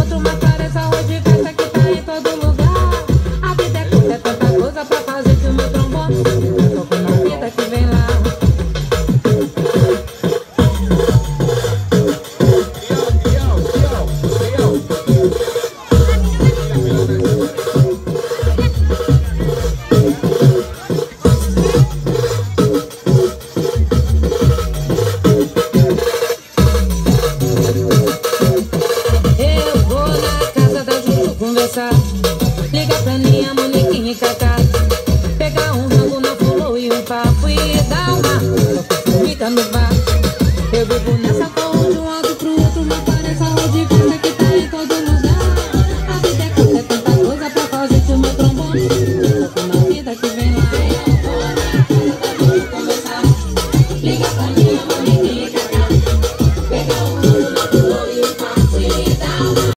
outro, mas parece arroz de festa que tá em todo lugar. A vida é curta, é tanta coisa pra fazer que o meu trombone toco na vida que vem lá. Eu vou na casa da Juju conversar.